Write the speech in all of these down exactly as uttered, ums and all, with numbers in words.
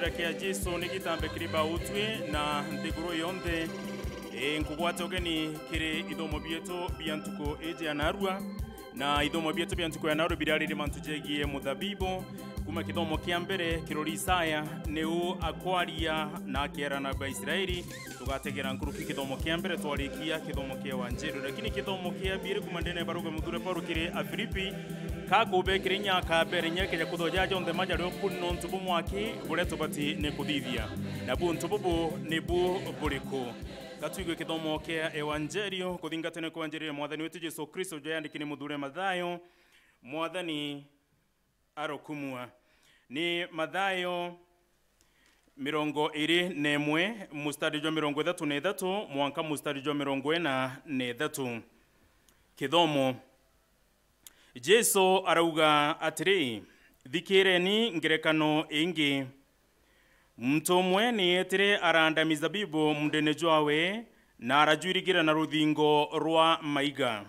kĩrĩra kĩa Jesu nĩ gĩtambe kĩrĩ baũtwi na nthĩgũrũ yonthe nkũgwata ũgeni kĩrĩ ithomo bietũ bia ntuko ĩjĩ ya narua na ithomo bietũ bia ntuko ya narua birarĩrĩ mantu jegie mũthabibo kuma kĩthomo kĩa mbere kĩrori Isaya nĩu akwaria na kĩerana ba Israeli tũgategera nkuruki kĩthomo kĩa mbere twarĩkia kĩthomo kĩa wanjeru lakini kĩthomo kĩa bire kuma ndene baruga mũthure Paulo kĩrĩ Afilipi kakube kĩrĩ nyaka mbere nyeke ya kuthoja jonthe majarĩ kuno ntubu mwaki bure tubati ne kuthithia na bu ntubu ne bu buriko Katuigwe kĩthomo kĩa evangelio kuthingatene kwa evangelio mwathani wetu Yesu Kristo joyandikini muthure Mathayo mwathani arokumua ni Mathayo mirongo iri nemwe mustari jo mirongo ithatu na ithatu mwanka mustari jo mirongo ina na ithatu Kĩthomo Jesu arauga atiri thikireni ngerekano ingi mtu mwe ni etire aranda mizabibu mndene jwawe na arajwirigira na ruthingo rwa maiga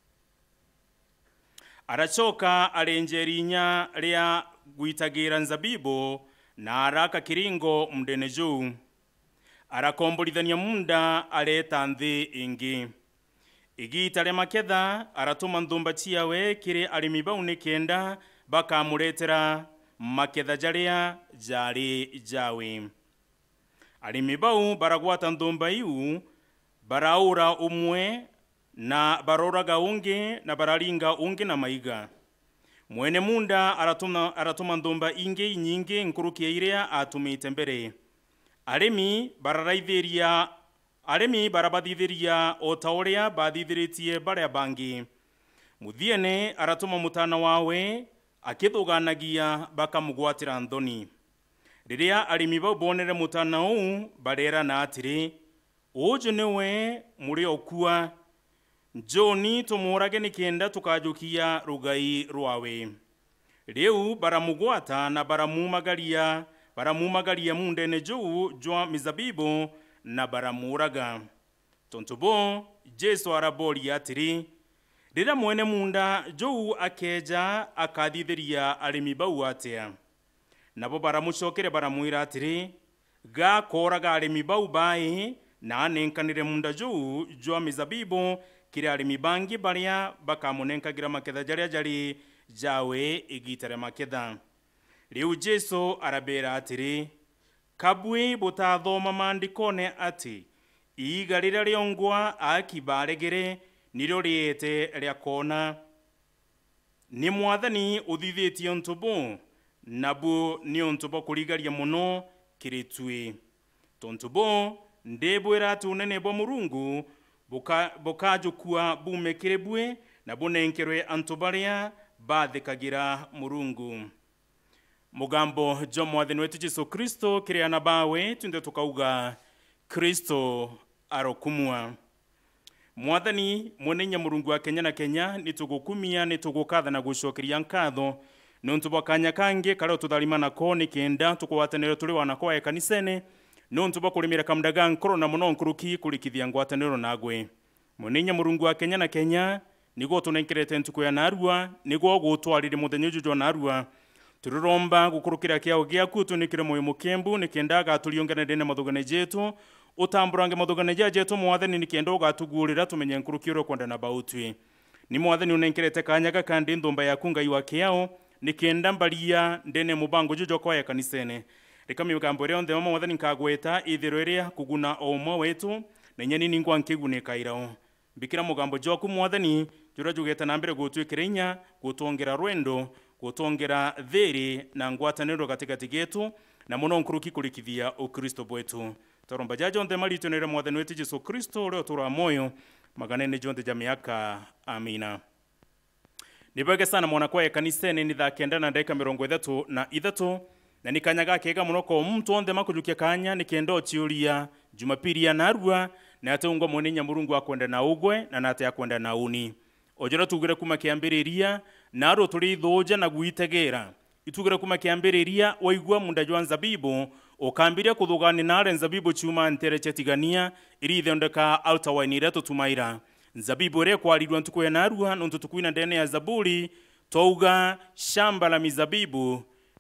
arachoka arenjerinya ria guitagira nzabibu na araka kiringo mndene juu arakombolithania munda areta nthi ingi igita maketha aratuma nthumba ciawe kiri arimi bau ni kenda bakamuretera maketha jaria jari jawe arimi bau baragwata nthumba iu baraura umwe na baroraga ungi na bararinga ungi na maiga mwene munda aratuma aratuma nthumba ingi nyingi nkurukia iria atumite mbere arimi bararaithiria arimi barabathithiria o tauria bathithiritie baria bangi muthiene aratuma mutana wawe akithuganagia bakamugwatira nthoni riria arimi bau bonere mutana uu barera na atiri uju niwe muri okua Joni tumurage ni kenda tukajukia rugai rwawe riu baramugwata na baramumagaria baramumagaria mundene juu jwa mizabibu na baramuraga tontubo Jesu arabori atiri rira mwene munda juu akeja akathithiria arimi bau atia nabo baramucokere baramuira atiri ga koraga arimi bau bai na nenkanire munda juu jwa mizabibu kiri arimi bangi baria bakamunenkagira maketha jaria jari jawe igitare maketha riu Jesu arabera atiri kabwi butathoma mandikone ati iga rira riongwa akibaregere niro riete ria kona ni mwathani uthithitie ntubu nabu ni ntubu kurigaria muno kiritwi tontubu ndebwera atunene bo Murungu boka bokajukua bume kirebwe na bonenkerwe antubaria bathikagira Murungu mugambo jo mwathani wetu Yesu Kristo kiriana bawe tunde tukauga Kristo arokumua mwathani mwenenya Murungu wa Kenya na Kenya nitugukumia nitugukatha na gucokeria nkatho nontu bakanya kange karo tutharimana ko ni kenda tukwataniro turi wana kwa kanisene nontu bakurimira kamdaga Nkoro na muno nkuruki kurikithia ngwataniro nagwe mwenenya Murungu wa Kenya na Kenya nigo tunenkerete ntuko ya narua nigo gutwarire muthenya jujo narua tururomba gukurukira kiao giaku tunikire moyo mukembu nikendaga tuliongana dene mathugane jetu utamburange mathugane jetu mwathani nikenda ugatugurira tumenye nkurukiro kwenda na bautwi ni mwathani unenkerete kanyaga kandi nthumba yaku ngai wa kiao nikenda mbaria ndene mubango jujo kwa ya kanisene reka migambo ria onthe mwathani nkagweta ithiro ria kuguna o mwe wetu na nyani ningwa nkigunika irao bikira mugambo joku mwathani jura jugeta na mbere gutwikira inya gutongera rwendo gutongera theri na ngwataniro katikati getu na muno nkuruki kurikithia ukristo bwetu toromba jajo onthe maritonere mwathani wetu Yesu Kristo leo tura moyo maganene jonte ja miaka amina nibage sana mwana kwa kanisene ni thakenda na dakika mirongo ithatu na ithatu na nikanyaga kega muno ko mtu onthe makujukia kanya nikendo chiuria Jumapili ya narua na atungwa mwenenya Murungu akwenda na ugwe na nate akwenda na uni ojora tugire kuma kiambiriria naro turi thoja na guitegera itugire kuma kiambiriria waigwa munda jwa nzabibu okambiria kuthugani nare nzabibu chuma ntere chetigania iri thondeka altawainire tutumaira nzabibu re kwarirwa ntuko ya narua nontu tukuina ndene ya Zaburi touga shamba la mizabibu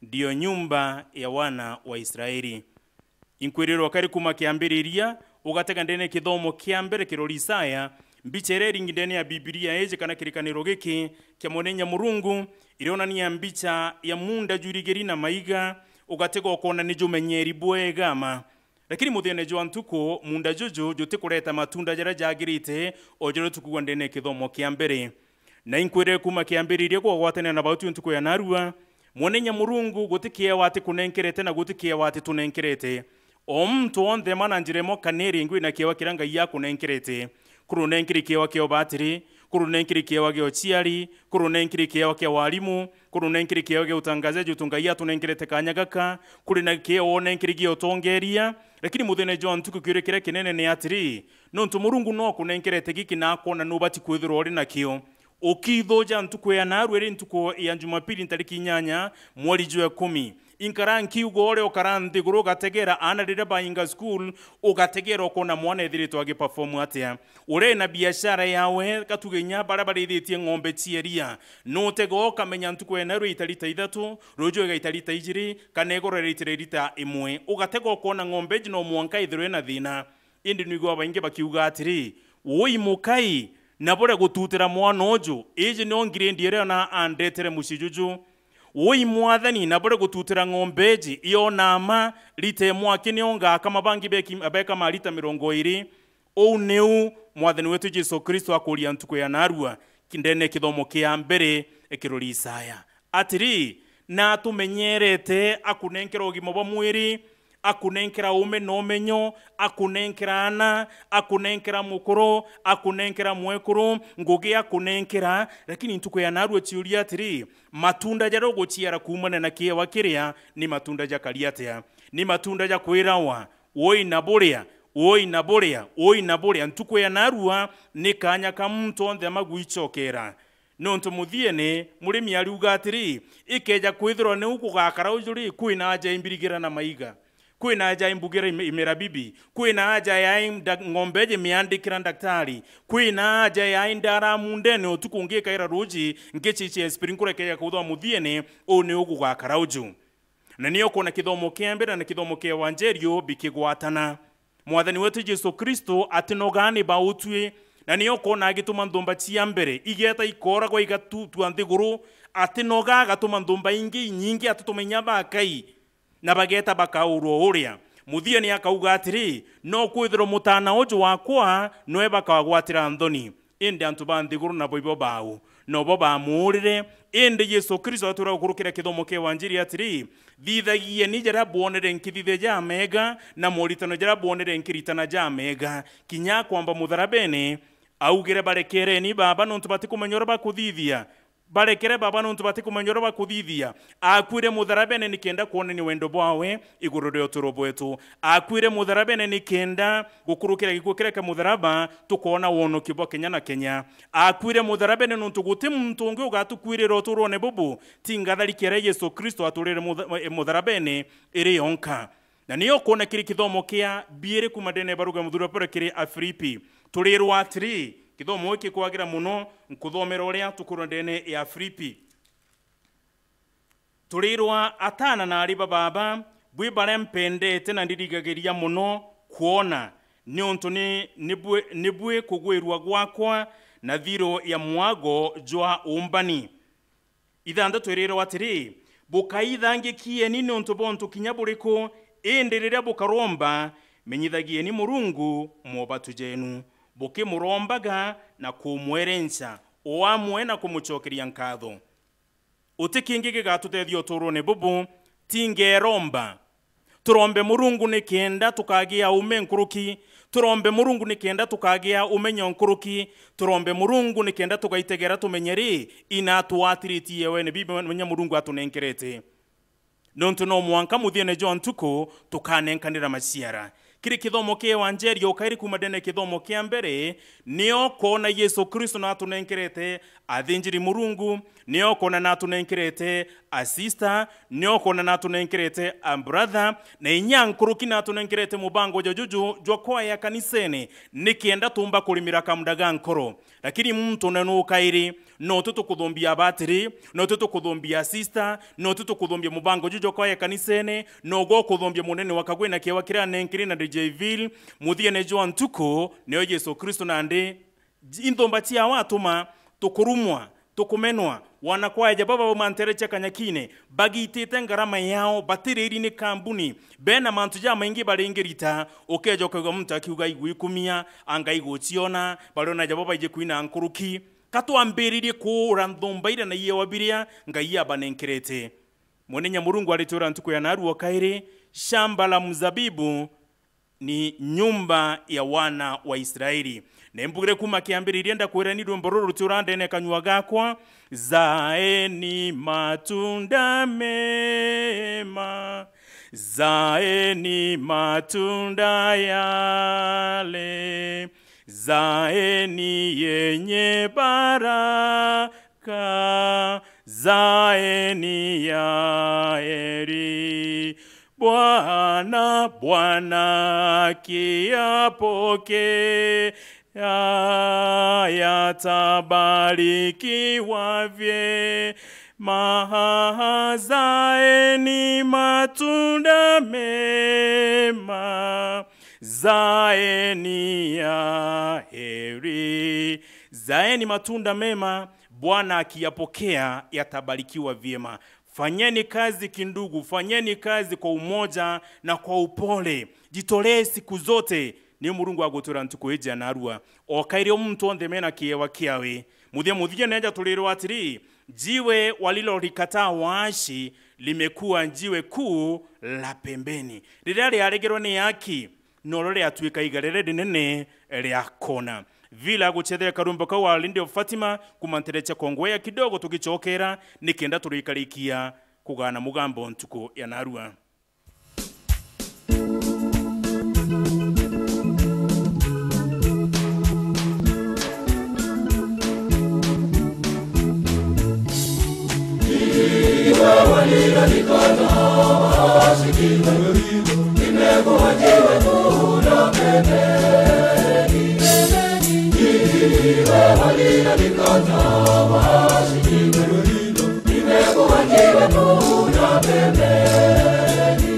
ndiyo nyumba ya wana wa Israeli. Inkwiriro kari kuma kiambiriria ugatega ndene kithomo kiambere kirori Isaya mbichereri ngindene ya Biblia eje kana kirikaniro giki kyamonenya Murungu irionania mbicha ya munda jurigeri na maiga ugatega okona nijumenyeri bwegama. Lakini muthene jo antuko munda jojo jote kureta matunda jara jagirite ojero tukugwa ndene kithomo kiambere. Na inkwire kuma kiambiriria kwa gwatene na bautu ntuko ya narua monenya Murungu gutikia wati kunenkerete na gutikia wati tunenkerete. O mtu onthe mananjiremo kaneri ngwi na kiewa kiranga ya kunenkerete. Kuru nenkiri kiewa kio batiri, kuru nenkiri kiewa kio chiari, kuru nenkiri kiewa kio walimu, kuru nenkiri kiewa kio utangazaji utungaia tunenkerete kanyagaka, kuru na kiewa nenkiri kio tongeria. Lakini muthene jo antuko kire kire kinene ni atiri nontu Murungu no kunenkerete giki na akona nubati kwithiro ori nakio. Ukithoja ntuko ya naru eri ntuko ya Jumapili ntariki inyanya mweri jwa kumi inkaranki ugore okaranthi guru gategera ana rire bayinga school ugategera okona mwana ethirito agi perform atia ure na biashara yawe katugenya barabara ithitie ng'ombe tieria no tego kamenya ntuko ya naru itarita ithatu rojo ga itarita ijiri kanegorera itirita imwe ugatega okona ng'ombe jino mwanka ithirwe na thina indi nigo abainge bakiuga atiri woi mukai nabore gututira mwana ojo eje no ngirindi ere na andetere mushijuju woi mwathani nabore gututira ng'ombeji iyo nama lite mwaki ni onga kama bangi beki abeka malita mirongo iri o neu mwathani wetu Yesu Kristo akoria ntuko ya narua kindene kithomo kia mbere ekirori Isaya atiri na tumenyerete akunenkera ogimo bwa mwiri akunenkera ume no menyo akunenkera ana akunenkera mukuru akunenkera mwekuru ngugi akunenkera lakini ntuko ya narua chiuria atiri matunda jaro gochiara kumana na kiewa kiria ni matunda ja kaliatea ni matunda ja kwirawa woi naboria woi naboria woi naboria ntuko ya narua ni kanya ka muntu onthe magwichokera nonto muthiene murimi ariuga atiri ikeja kwithiro ne ukugakara ujuri kwina aja imbirigira na maiga kwina aja imbugira imera bibi kwina aja ya ng'ombeje miandikira daktari kwina aja ya indara mundene otukungie kaira roji ngechichi sprinkure keya kuthwa muthiene o ne ukugakara uju na niyo kona kithomo kiambira na kithomo kia wanjerio bikigwatana mwathani wetu Yesu Kristo atinogani bautwe na niyo kona agituma ndomba cia mbere igeta ikora kwa igatu tuanthiguru atinoga gatuma ndomba ingi nyingi atutumenya bakai na bageta bakauro uria muthiani akauga atiri no kwithiro mutana ojo wakwa no ebakagwatira nthoni indi antu banthiguru na boibo bau no bo bamurire indi Yesu Kristo atura kurukira kithomo ke wanjiri atiri thithagie ni jara bonere nkithithe ja mega na moritano jara bonere nkiritana ja mega kinya kwamba mutharabene augire barekere ni baba no ntubati kumenyora bakuthithia barekere baba no ntubati kumenyora bakuthithia akwire mutharabene nikenda kuone ni wendo bwawe iguru ryo turobwetu akwire mutharabene nikenda gukurukira gikukira ka mutharaba tukona wono kibo Kenya na Kenya akwire mutharabene no ntuguti muntu ungi ugatukwire ro turone bubu tingatharikere Yesu Kristo aturire mutharabene iri yonka na niyo kona kiri kithomo kia biere kumadene baruga muthura pore kiri Afilipi turirwa atiri kithomo iki kwagira muno nkuthomera uria tukurondene ya Afilipi turirwa atana na ari baba bwi bare mpendete na ndirigagiria muno kuona ni onto ni nibwe nibwe kugwirwa gwakwa na thiro ya mwago jwa umbani ithanda turirwa atiri bukaithangikie ni onto bonto kinyaburiko enderera bukaromba menyithagie ni Murungu mobatu jenu buke murombaga na kumwerensa oamwe na kumuchokeria nkatho utikingi gatutethio turone bubu tingeromba turombe Murungu nikenda tukagia ume nkuruki turombe Murungu nikenda tukagia umenyo nkuruki turombe Murungu nikenda tukaitegera tumenyeri ina tuatiritie we ne bibi menya Murungu atunenkerete nonto no mwanka muthiene jo ntuko tukanenkanira maciara kiri kithomo kia evangelio ukairi kumadene kithomo kia mbere nio kona Yesu Kristo na tunenkerete athinjiri Murungu, nio kona na tunenkerete a sister, nio kona na tunenkerete a brother, na inya Nkoro kina tunenkerete mubango jojuju jwa ya kanisene nikienda tumba Kûrîmîra Kamuunda ga Nkoro. Lakini mtu nenu ukairi no tutu kudhombia batiri, no tutu kudhombia sister, no tutu kudhombia mubango jujo kwa ya kanisene, no go kudhombia munene wakagwe na kiewa kira nenkiri na D J Ville, muthie nejo ntuko neo Yesu Kristo nande indombatia watuma tukurumwa tukumenwa wanakwaya jababa bamanterecha kanyakine bagitete ngarama yao batiriri ni kambuni bena mantuja maingi barengirita okejo kwego mtu akiuga igwikumia anga igotiona barona jababa ije kuina Nkuruki katwambiririe kura ndombaira na iye wabiria ngai abanenkerete Mwenenya Murungu alitura ntuko ya naru wakaire shamba la mzabibu ni nyumba ya wana wa Israeli. Nembugire kuma kiambiririe nda kwera ni rwombororo turande ne kanywa gakwa zaeni matunda mema zaeni matunda yale zaeni yenye baraka zaeni ya heri Bwana Bwana kiapoke ya yatabarikiwa vye mahazaeni matunda mema zaeni ya heri zaeni matunda mema Bwana akiyapokea yatabarikiwa vyema. Fanyeni kazi kindugu, fanyeni kazi kwa umoja na kwa upole. Jitolee siku zote ni Murungu agotura ntuko eja narua. Okaire mtu ondemena kiewa kiawe. Muthia muthia neja tuliro atiri. Jiwe walilo likataa waashi limekuwa jiwe kuu la pembeni. Rirale aregerwa ni yaki. Norore atuika igarere dinene rea kona. Vila guchethera karumbo ka walinde of Fatima kumanterecha kongwea kidogo tugichokera nikenda turikarikia kugana mugambo ntuko ya narua. Iwa walira nikata washikina imekuwa jiwe kuna pembeni Iwa walira nikata washikina imekuwa jiwe kuna pembeni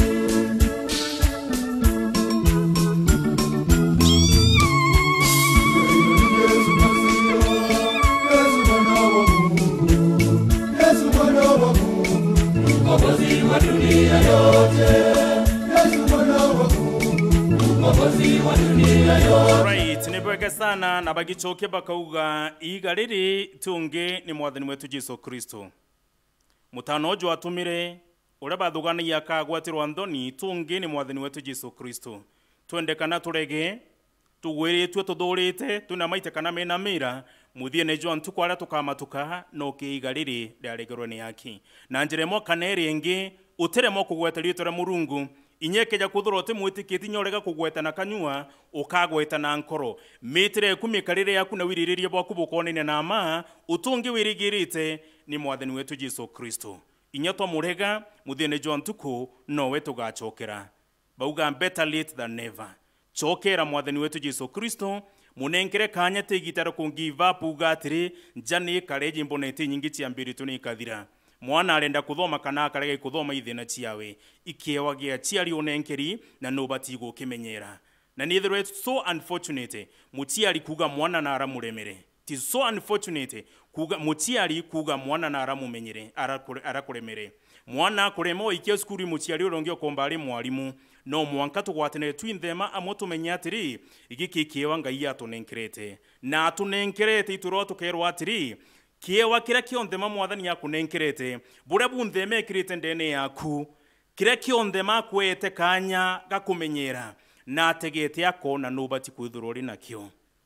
Mwokozi wa dunia yote Yesu mwana wa Mungu Mwokozi wa dunia yote Right, nibweke sana na bagichoke bakauga igariri tunge ni mwathani wetu Yesu Kristo Mutanojo watumire ule bathugana yakagwatirwa ndoni tunge ni mwathani wetu Yesu Kristo Twende kana turege tugwire twe tudurite tunamaite kana mena mira muthie nejo ntuko ara tukamatuka no kiigariri ryaregerwa ni yaki na njiremo kaneri ingi uteremo kugweta ritore Murungu inyekeja kuthorote mwitikiti nyorega kugweta na kanyua ukagweta na Nkoro mitire kumikarire yaku na wiriririe bwaku bukonene na ma utungi wirigirite ni mwathani wetu Yesu Kristo inyatwa murega muthie nejo ntuko no wetu gachokera bauga better late than never chokera mwathani wetu Yesu Kristo munenkere kanya tegitara ku give up ugatiri njani kareje mbonete nyingi cia mbiri tunikathira mwana arenda kuthoma kana akarege kuthoma ithina ciawe ikiewa gia ciari unenkeri na nobati gukimenyera na neither it's so unfortunate mutiari kuga mwana na aramuremere it is so unfortunate kuga mutiari kuga mwana na aramumenyere arakuremere mwana kuremo ikio skuri mutiari urongio kombali mwalimu no mwanka tugwatene twinthema amotumenya atiri igiki kiewa ngai atunenkerete na atunenkerete ituro tukerwa atiri kiewa kira kionthema mwathani yakunenkerete bure buntheme ekirite ndene yaku kira kionthema kwete kanya gakumenyera na ategete akona nobati kwithurori nakio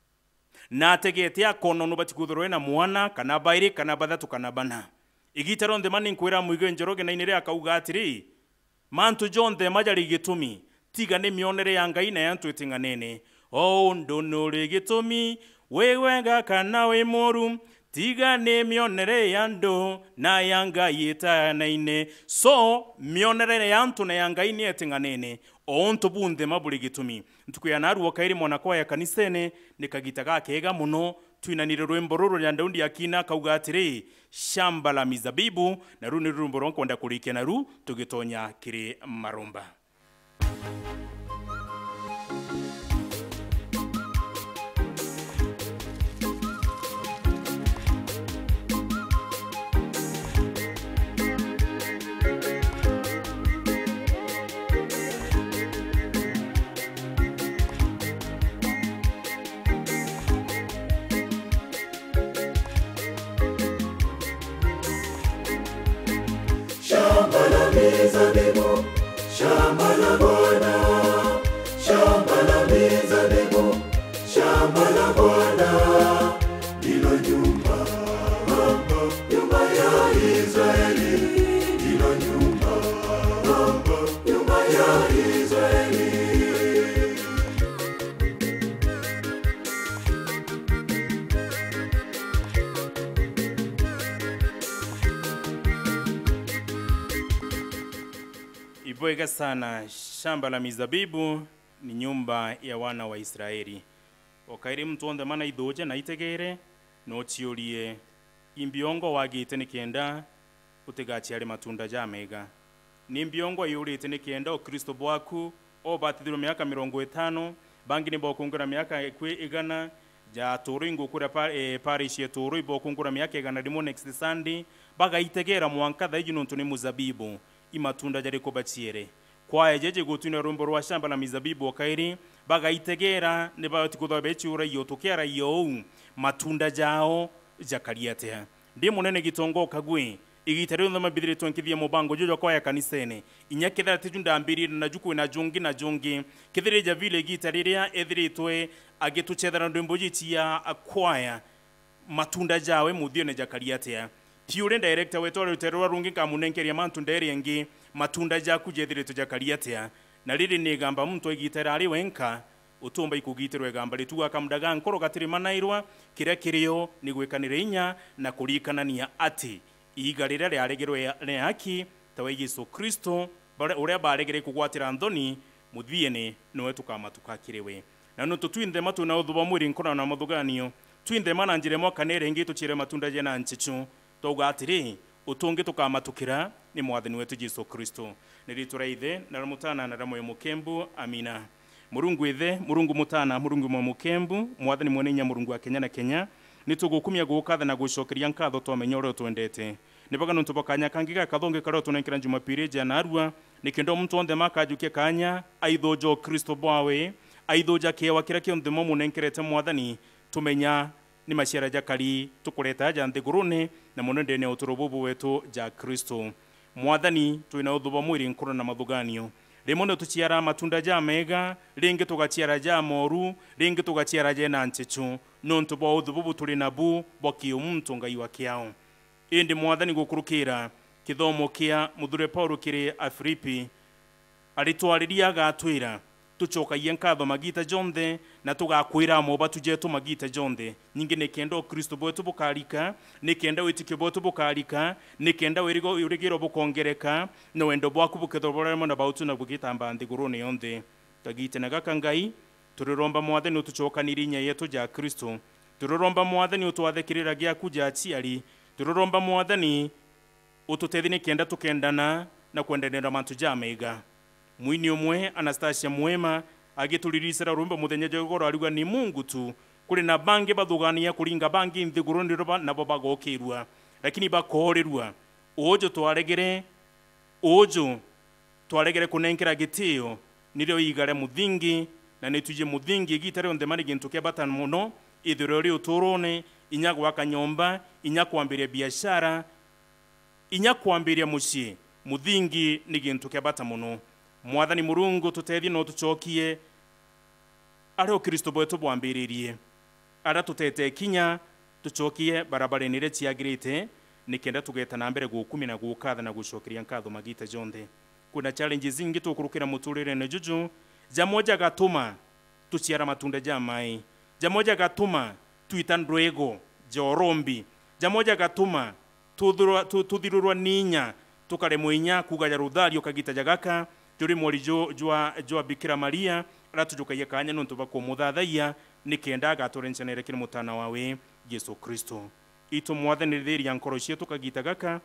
na ategete akona nobati kwithurori na mwana kana bairi kana bathatu kana bana igitaro nthema ninkwira muigo njoroge na inire akauga atiri Mantu John the majari gitumi tiga nĩ mĩonere ya Ngai na ya twĩtĩng'anene o ndũ nũrĩ gĩtũmi wĩ wega kana wĩ mũru tiga nĩ mĩonere ya andũ na ya Ngai ĩtanaine. So mĩonere ya antũ na ya Ngai nĩ ĩtĩng'anene o ntũ bunthe mabũrĩ gĩtũmi ntukuya naruo kairi mwana kwa ya kanisene nĩ kagita gakega mũno twinanire rwĩmbo rũrũ rwa Daudi akina kauga atĩrĩ shamba la mizabibu na rũu nĩ rwĩmbo rũkwenda kũrĩkia na rũu tũgĩtonya kĩrĩ marũmba. Shamba la mizabibu, shamba la Bwana, shamba la mizabibu, shamba la Bwana, ndilo nyumba, nyumba ya Israeli, ndilo nyumba, nyumba ya Israeli. Ibwega sana, shamba la mizabibu ni nyumba ya wana wa Israeli. Wakairi mtu onde mana idhoje na itegere no chiolie imbiongo wagite ni kienda utegachi ali matunda jamega. Ni mbiongo yurite ni kienda o Kristo bwaku o batithiro miaka mirongo itano bangi ni bokungura miaka ekwe igana ja turingo kura pa, e, parish ya turu bokungura miaka igana limo next Sunday baga itegera mwankatha ijinuntu ni muzabibu imatunda jari kubachiere kwa ejeje gutuna rumbo rwa shamba la mizabibu wakairi baga itegera ne bati kudhabechura yo tokera yo matunda jao jakaliatea ndi munene gitongo kagwe igitari ndama bidire tonkithia mubango jojo kwa ya kanisene inyakethera tijunda ambiri na juku na jungi na jungi kethire ja vile gitariria ethiritwe agituchethera ndimbo jitia akwaya matunda jawe muthio ne jakaliatea Pure director wetu ruterwa rungi kamunenkeria matunda eriengi matunda jaku jethire tujakaliatea na riri ni gamba mtu igitera ari wenka utumba ikugitirwe gamba rituga Kamuunda Nkoro gatiri manairwa kiria kirio ni gwekanire inya na kurikanania ati igarira ryaregerwe ne haki tawe Yesu Kristo uria baregere kugwatira nthoni muthiene no wetukama tukakirewe na no tutwinde matu na uthuba mwiri Nkoro na muthuganio twinde mana njire mwaka nere ngi tuchire matunda jena nchichu toga atiri utungi tukamatukira ni mwathani wetu Yesu Kristo niritura ithe na mutana na ramo mukembu amina. Murungu ithe murungu mutana murungu mukembu mwathani mwenenya murungu wa Kenya na Kenya nitugukumia gukatha na gucokeria nkatho twamenya uro twendete nibaga nuntu bakanya kangiga kathonge karo tunenkira Jumapili jana arua nikindo mtu onde makajuke kanya aithojo Kristo bwawe aithoja kewa kira kionde momu nenkerete mwathani tumenya ni maciara jakari tukureta ja nthigurune na monende ne uturububu wetu ja Kristo mwathani twina uthuba mwiri Nkoro na mathuganio rimwe tuciara matunda ja mega ringi tugaciara ja moru ringi tugaciara je na nchichu nontu bo uthububu turi nabu bokio muntu ngai wa kiao indi mwathani gukurukira kithomo kia muthure Paulo kiri Afilipi aritwariria gatwira tuchoka yenkatho magita jonde na tugakwira moba tujetu magita jonde nyingi ne kendo Kristo bwetu bukalika ne kenda witike bwetu bukalika ne kenda wirigo urigiro bukongereka no wendo bwaku bukethobora na bautu na bugitamba ndigurune yonde tagite na gakangai turiromba mwathani utuchokanira inya yetu ja Kristo turiromba mwathani utwathekirira gya kuja aciari turiromba mwathani ututethine kenda tukendana na kwendanira mantu jamega mwini umwe Anastasia Mwema agituririsira rumba muthenya jogoro aruga ni Mungu tu kuri na bange bathugania kuringa bangi nthigurundi roba nabo bagokirwa lakini bakorerwa ojo twaregere ojo twaregere kunenkera gitio nirio igare muthingi na nituje muthingi gitare onde mari gintu ke batan muno ithirori uturone inya gwaka nyomba inya kwambiria biashara inya kwambiria mucie muthingi ni gintu ke bata muno mwathani murungu tutethi no tuchokie ari Kristo bwetu bwambiririe ara tutete kinya tuchokie barabara nire ciagirite nikenda tugeta na mbere gukumi na gukatha na gucokeria nkatho magita jonde kuna challenges zingi tukurukira muturire ne juju jamoja gatuma tuciara matunda jamai jamoja gatuma tuitandrego jorombi jamoja gatuma tudhurwa tudhirurwa ninya tukare muinya kugaja rudhario kagita jagaka juri mori jo jwa jwa Bikira Maria ratujukaye kanya nonto bako muthathaiya nikenda gatorencanere kiri mutana wawe Yesu Kristo ito mwathanirithiria nkoro cietu kagita gaka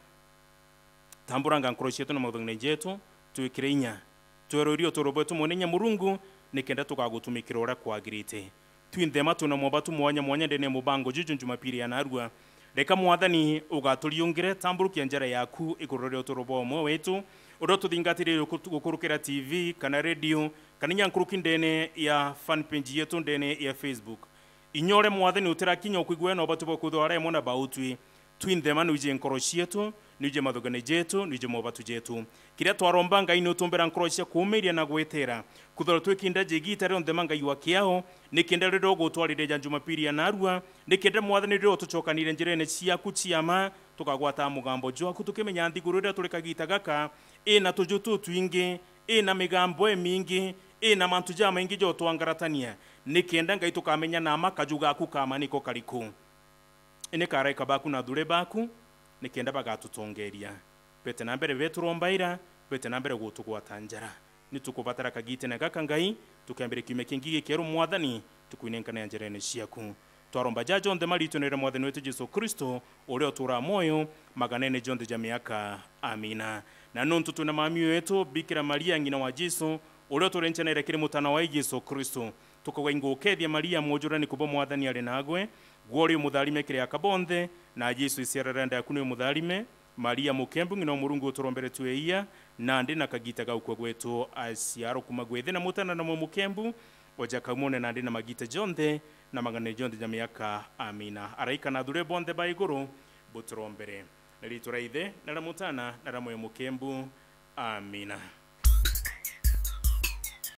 tamburanga nkoro cietu na mauthangne jetu tuikire inya twerorio torobotu monenya murungu nikenda tukagutumikira ora kwagirite twinthema tuna mobatu mwanya mwanya ndene mubango juju Jumapili ya narua reka mwathani ugaturiungire tamburukia njara yaku igurore utorobo mwe wetu udo tuthingatire gukurukira T V kana radio kana nyankuruki ndene ya fan page yetu ndene ya Facebook inyore mwathani utirakinya kuigwe no batu bokuthwara mona bautwi twinthema nuje nkoro cietu nije mathogane jetu nije mobatu jetu kiria twaromba ngai no tumbera nkoro cia kuumiria na gwetera kuthora twikinda jigita rio nthema ngai wakiao nikinda rido gutwarire ja Jumapili ya narua nikinda mwathani rido tucokanire njirene ciaku ciama tukagwata mugambo jwaku tukimenya nthigurira turikagita gaka ina tujutu twingi ina migambo emingi ina mantu jama ingi jo twangaratania nikinda ngai tukamenya na makajuga aku kama niko kariku ine karaika baku na dure baku nikenda bagatutongeria pete na mbere beturombaira pete na mbere gutugwata njara nitukubatara kagite na gaka ngai tukambere kime kingi kero mwathani tukuinenkana njerene ciaku twaromba jajo ndema litonere mwathani wetu Yesu Kristo ule tura moyo maganene jonde jamiaka amina na nontu tuna mami wetu Bikira Maria ngina wa Yesu ule turencanere kire mutana wa Yesu Kristo tukagwengo kethia Maria mojurani kubo mwathani ale nagwe gwori mutharime kire akabonthe na Yesu isiererenda yakune mutharime Maria mukembu ngino murungu turombere tueia na ndi na kagita gaukwa gwetu asiaro kuma gwethe na mutana na mukembu oja kamone na ndi na magita jonde na magane jonde jamiaka amina araika na dure bonde baiguru buturombere nalituraithe na mutana na mukembu amina.